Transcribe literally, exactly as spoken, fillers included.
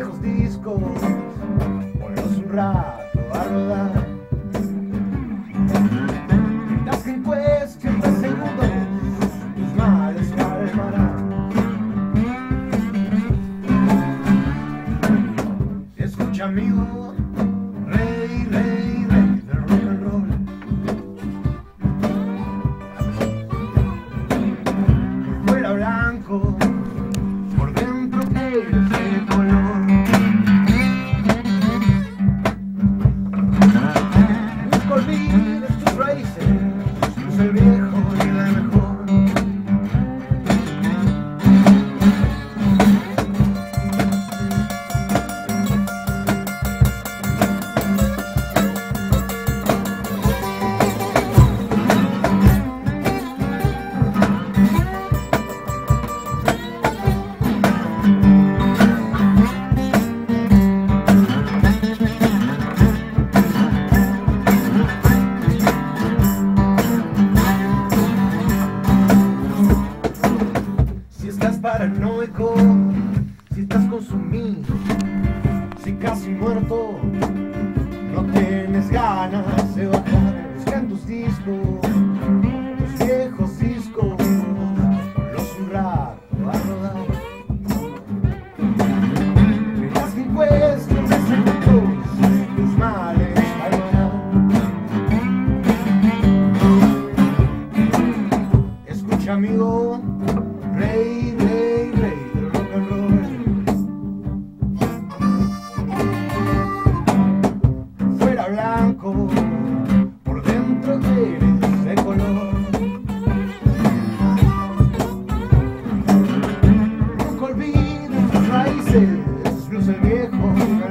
viejos discos, ponlos un rato a rodar. Las que en cuestión de segundos tus males calmarán. Escucha, amigo, rey, rey, rey del rock and roll. Por fuera blanco, por dentro eres de color. Nunca olvides tus raíces, luz el viejo y la mejor. Paranoico, si estás consumido, si casi muerto, no tienes ganas de bajar. Busca en tus discos, los viejos discos, ponlos un rato a rodar. Verás que en cuestión de segundos tus males calmarán. Escucha, amigo, rey, rey, rey del rock and roll. Por fuera blanco, por dentro eres de color. Nunca olvides tus raíces, blues el viejo.